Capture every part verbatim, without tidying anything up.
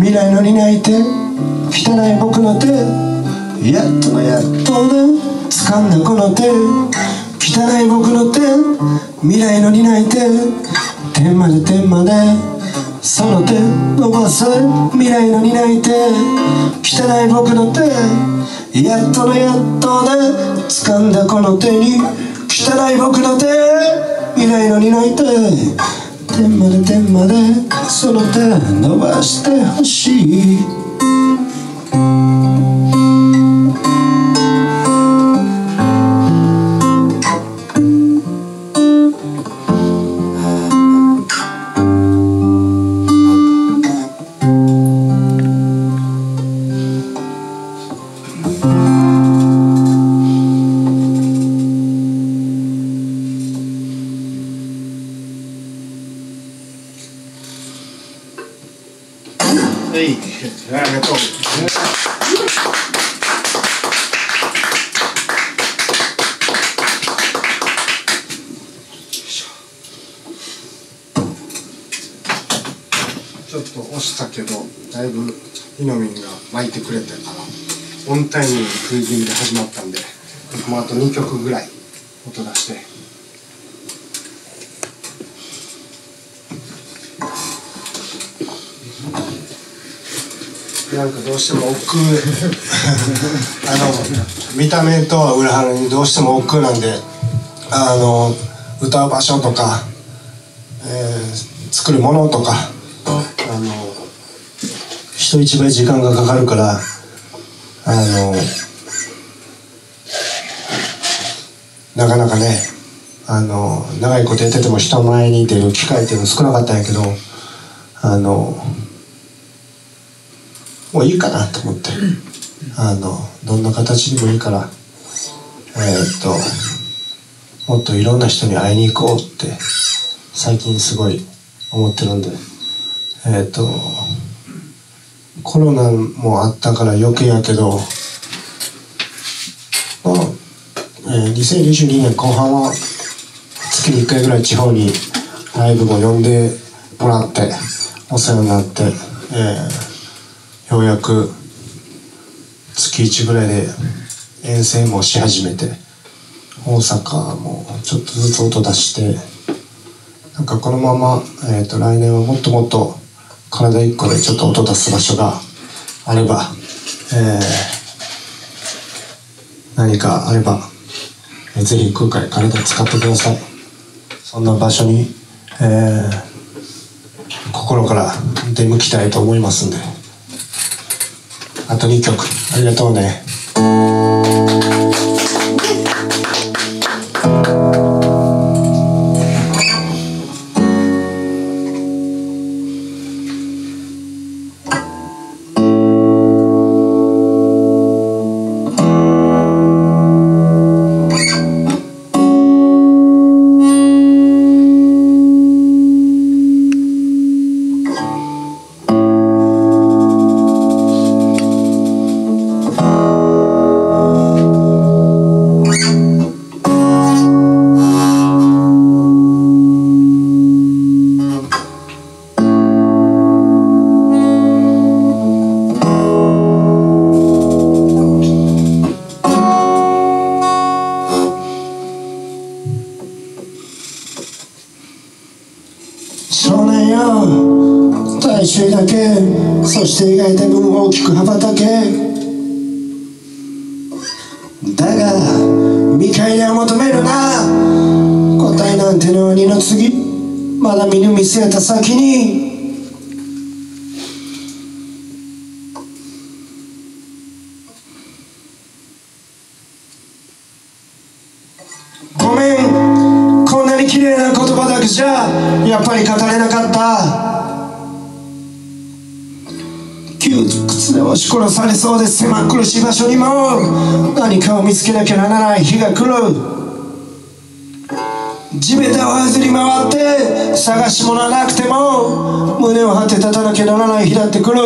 未来の担い手、汚い僕の手、やっとのやっとで掴んだこの手、汚い僕の手、未来の担い手、天まで天までその手伸ばせ、未来の担い手、汚い僕の手、やっとのやっとで掴んだこの手に、汚い僕の手、未来の担い手、天まで天までその手伸ばしてほしい。 はい、ありがとう。ちょっと押したけど、だいぶイノミンが巻いてくれたからオンタイムに食い気味で始まったんで、僕もあとにきょくぐらい音出して。なんかどうしても億劫あの見た目とは裏腹にどうしても億劫なんで、あの歌う場所とか、えー、作るものとか、あの人一倍時間がかかるから、あのなかなかね、あの長いことやってても人前に出る機会っていうの少なかったんやけど、あのもういいかなと思って、あのどんな形でもいいから、えー、っともっといろんな人に会いに行こうって最近すごい思ってるんで、えー、っとコロナもあったから余計やけど、まあえー、にせんにじゅうにねんこう半は月にいっかいぐらい地方にライブも呼んでもらってお世話になって、えーようやく月いちぐらいで遠征もし始めて、大阪もちょっとずつ音出して、なんかこのまま、えー、と来年はもっともっと体一個でちょっと音出す場所があれば、えー、何かあれば、えー、ぜひ空海体使ってください。そんな場所に、えー、心から出向きたいと思いますんで。あとにきょくありがとうね。少年よ、大衆だけ、そして描いた分大きく羽ばたけ。だが見返りは求めるな、答えなんてのは二の次、まだ見ぬ見据えた先に。ごめん、こんなに綺麗な言葉だけじゃやっぱり語れなかった。窮屈で押し殺されそうで狭苦しい場所にも何かを見つけなきゃならない日が来る。地べたを走り回って探し物はなくても胸を張って立たなきゃならない日だって来る。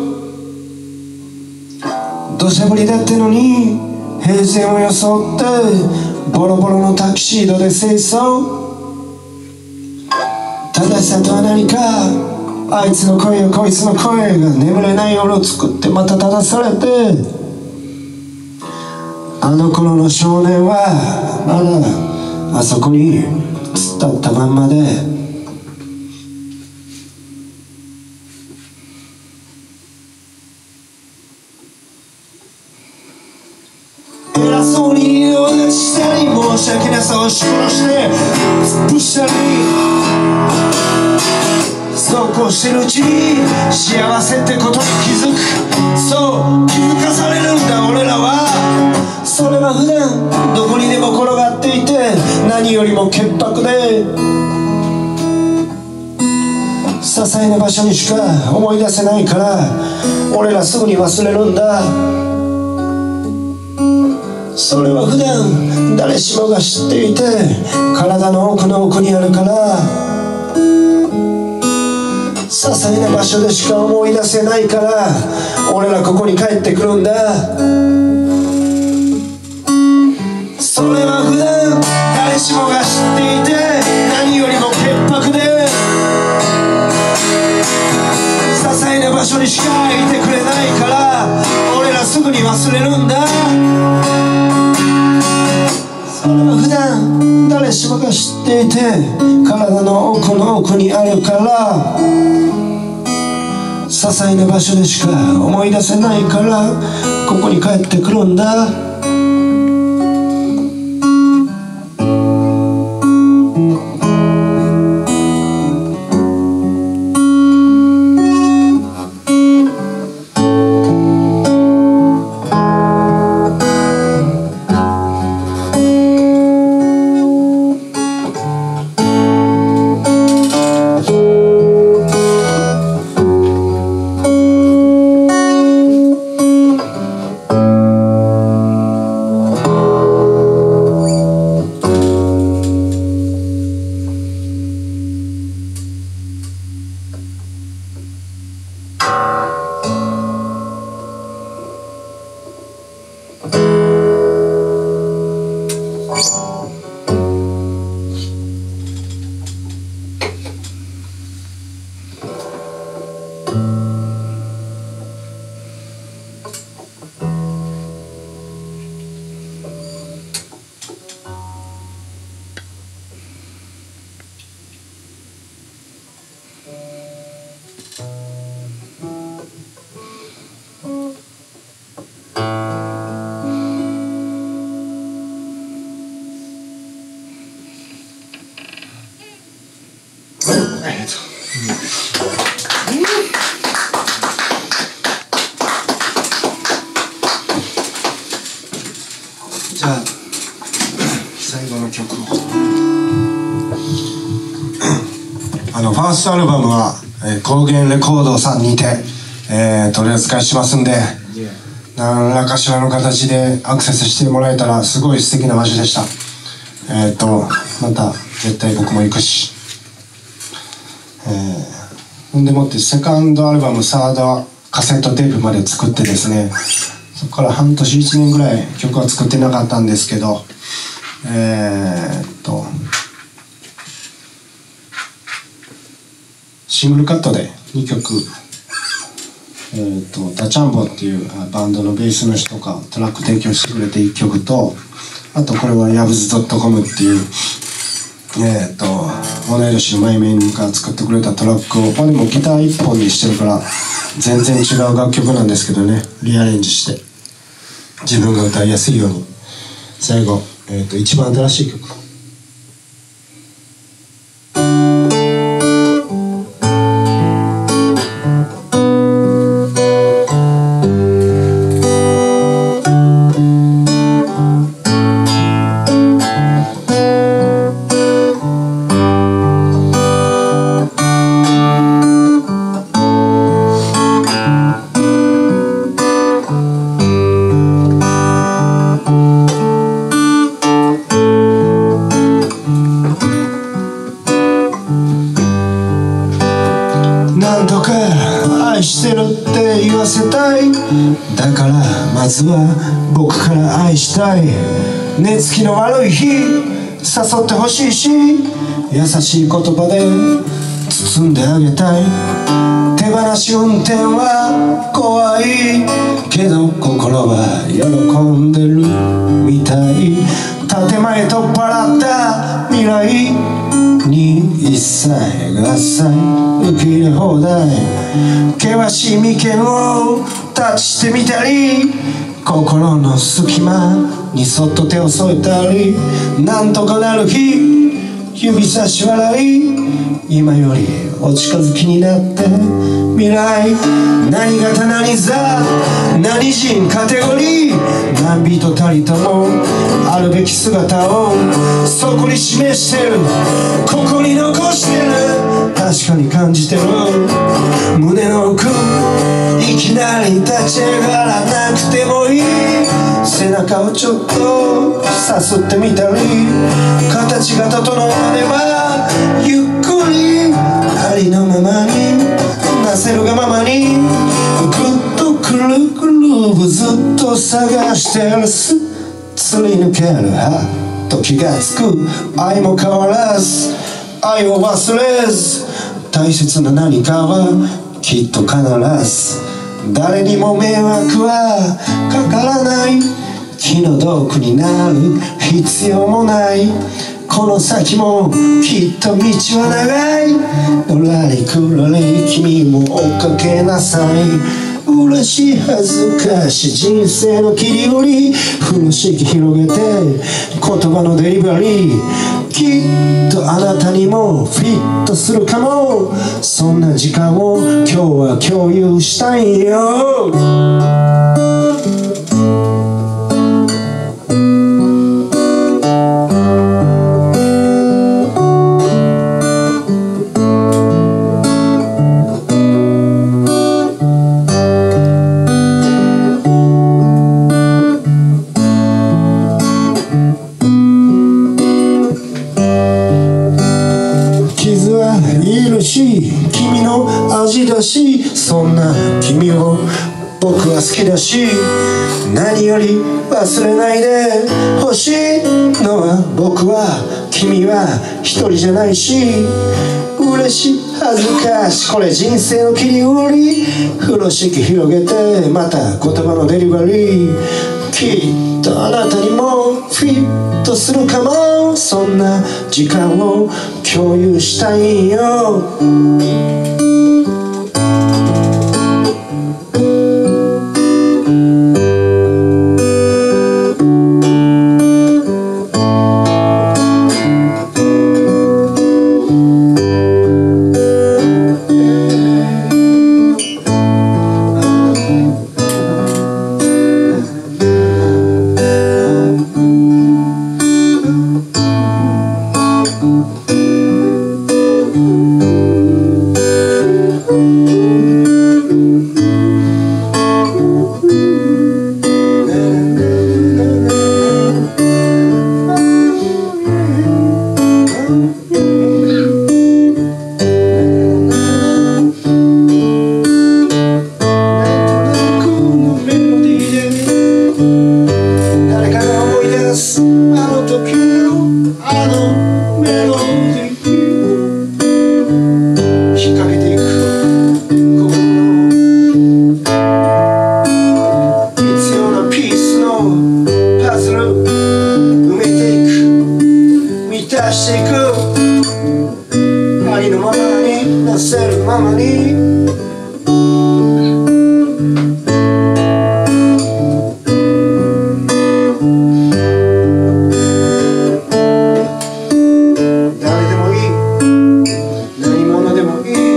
土砂降りだってのに平然を装ってボロボロのタキシードで清掃。正しさとは何かあいつの声やこいつの声が眠れない夜を作ってまた立たされて、あの頃の少年はまだあそこに突っ立ったまんまで、偉そうに二度立ちしたり申し訳なさを押し殺して突っ伏したり、そうこうしてるうちに幸せってことに気づく。そう気づかされるんだ俺らは。それは普段どこにでも転がっていて、何よりも潔白で些細な場所にしか思い出せないから、俺らすぐに忘れるんだ。それは普段誰しもが知っていて、体の奥の奥にあるから、些細な場所でしか思い出せないから、俺らここに帰ってくるんだ。それは普段誰しもが知っていて、何よりも潔白で些細な場所にしかいてくれないから、俺らすぐに忘れるんだ。それは普段誰しもが知っていて、体の奥の奥にあるから、些細な場所でしか思い出せないから、ここに帰ってくるんだ。じゃあ最後の曲をあのファーストアルバムは、えー、高原レコードさんにて、えー、取り扱いしますんで、何らかしらの形でアクセスしてもらえたらすごい素敵な場所でした。えっとまた絶対僕も行くし、えー、ほんでもってセカンドアルバムサードカセットテープまで作ってですね、そこから半年いちねんぐらい曲は作ってなかったんですけど、えー、っとシングルカットでにきょく、えー、っとダチャンボっていうバンドのベースの人がトラック提供してくれていっきょくと、あとこれはヤブズドットコムっていう、えー、っと同い年のマイメンが作ってくれたトラックを、まあ、でもギターいっぽんにしてるから全然違う楽曲なんですけどね、リアレンジして自分が歌いやすいように最後、えー、と一番新しい曲愛してるって言わせたい、だからまずは僕から愛したい、寝つきの悪い日誘ってほしいし、優しい言葉で包んであげたい。手放し運転は怖いけど心は喜んでるみたい。建前取っ払った未来に一切合切受け入れ放題。険しい眉間をタッチしてみたり、心の隙間にそっと手を添えたり、なんとかなる日指差し笑い、今よりお近づきになって未来。何型何座何人カテゴリー、何人たりともあるべき姿をそこに示してる、ここに残してる。確かに感じてる胸の奥、いきなり立ち上がらなくてもいい。背中をちょっとさすってみたり、形が整わればゆっくりありのままになせるがままに、ぐっとくるくるずっと探してる。すすり抜けるはと気がつく。愛も変わらず愛を忘れず、大切な何かはきっと必ず。誰にも迷惑はかからない、気の毒になる必要もない。この先もきっと道は長い。のらりくらり君も追っかけなさい。嬉しい恥ずかしい人生の切り折り、風呂敷広げて言葉のデリバリー。きっとあなたにもフィットするかも。そんな時間を今日は共有したいよ。君の味だし、そんな君を僕は好きだし、何より忘れないでほしいのは僕は君は一人じゃないし。嬉しい恥ずかしいこれ人生の切り売り、風呂敷広げてまた言葉のデリバリー。きっとあなたにもフィットするかも。そんな時間を共有したいよ。ありのままになせるままに。誰でもいい、何者でもいい。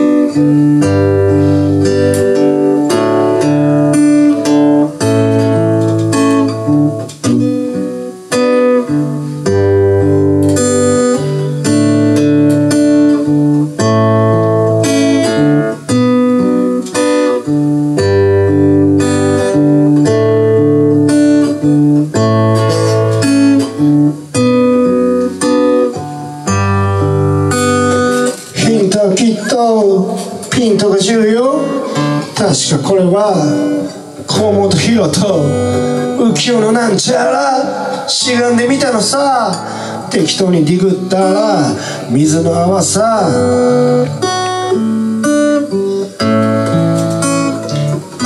きっとピントが重要。確かこれは河本大と浮世のなんちゃらしがんでみたのさ。適当にディグったら水の泡さ。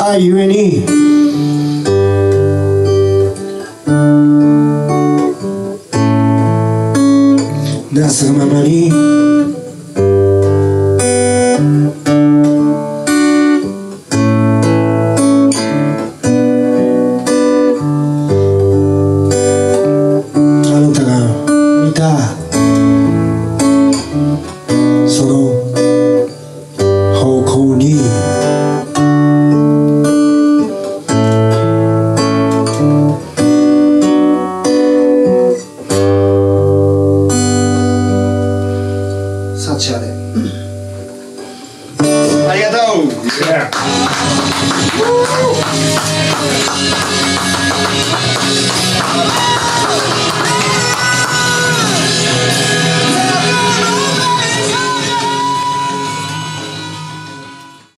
愛ゆえになすがままにあなたが見たその方向に幸あれ。ありがとう。Yeah.